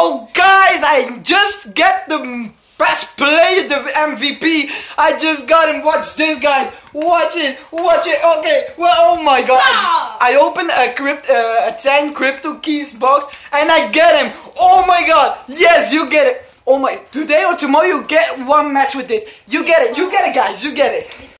Oh guys, I just get the best player, the MVP. I just got him. Watch this, guys. Watch it. Okay. Well, oh my god. I opened a 10 crypto keys box and I get him. Oh my god. Yes, you get it. Oh my. Today or tomorrow you get one match with this. You get it. You get it, guys. You get it.